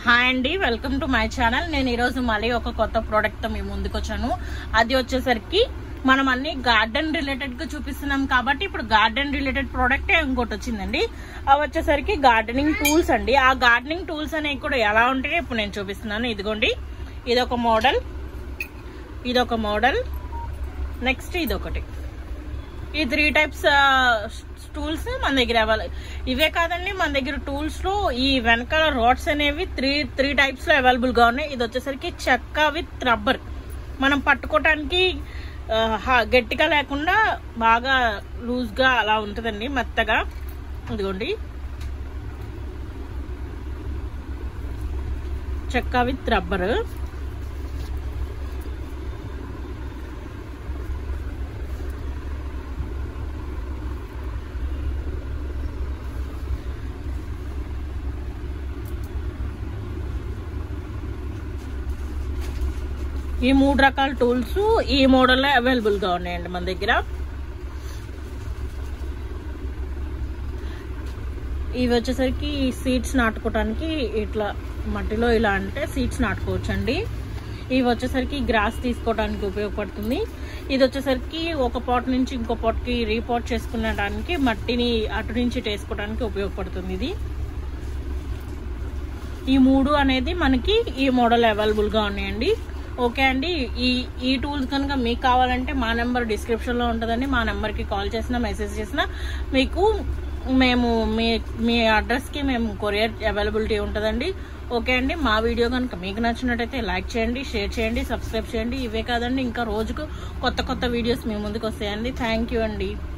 Hi అండి, welcome to my channel. నేను ఈరోజు మళ్ళీ ఒక కొత్త ప్రోడక్ట్ తో మీ ముందుకు వచ్చాను. అది వచ్చేసరికి మనం అన్ని గార్డెన్ రిలేటెడ్ గా చూపిస్తున్నాం కాబట్టి ఇప్పుడు గార్డెన్ రిలేటెడ్ ప్రోడక్ట్ ఇంకోటి వచ్చిందండి. అవి వచ్చేసరికి గార్డెనింగ్ టూల్స్ అండి. ఆ గార్డెనింగ్ టూల్స్ అనేవి కూడా ఎలా ఉంటాయో ఇప్పుడు నేను చూపిస్తున్నాను. ఇదిగోండి, ఇదొక మోడల్, నెక్స్ట్ ఇదొకటి. ఈ 3 టైప్స్ టూల్స్ మన దగ్గర ఇవే కాదండి, మన దగ్గర టూల్స్ లో ఈ వెనకాల రాడ్స్ అనేవి త్రీ టైప్స్ లో అవైలబుల్ గా ఉన్నాయి. ఇది వచ్చేసరికి చెక్క విత్ రబ్బర్. మనం పట్టుకోవటానికి గట్టిగా లేకుండా బాగా లూజ్ గా అలా ఉంటుందండి, మెత్తగా. ఇదిగోండి, చెక్క విత్ రబ్బర్. ఈ 3 రకాల టూల్స్ ఈ మోడల్లో అవైలబుల్ గా ఉన్నాయండి మన దగ్గర. ఇవి వచ్చేసరికి సీడ్స్ నాటుకోవటానికి ఇట్లా మట్టిలో ఇలా అంటే సీడ్స్ నాటుకోవచ్చండి. ఇవి వచ్చేసరికి గ్రాస్ తీసుకోవడానికి ఉపయోగపడుతుంది. ఇది వచ్చేసరికి ఒక పాట్ నుంచి ఇంకో పాట్కి రీపాట్ చేసుకునడానికి, మట్టిని అటు నుంచి వేసుకోవడానికి ఉపయోగపడుతుంది. ఇది ఈ 3 అనేది మనకి ఈ మోడల్ అవైలబుల్ గా ఉన్నాయండి. ఓకే అండి, ఈ టూల్స్ కనుక మీకు కావాలంటే మా నెంబర్ డిస్క్రిప్షన్ లో ఉంటుందండి. మా నెంబర్ కి కాల్ చేసినా మెసేజ్ చేసినా మీకు మేము మీ అడ్రస్ కి మేము కొరియర్ అవైలబిలిటీ ఉంటుందండి. ఓకే అండి, మా వీడియో కనుక మీకు నచ్చినట్టయితే లైక్ చేయండి, షేర్ చేయండి, సబ్స్క్రైబ్ చేయండి. ఇవే కాదండి, ఇంకా రోజుకు కొత్త వీడియోస్ మీ ముందుకు వస్తాయండి. థ్యాంక్ యూ అండి.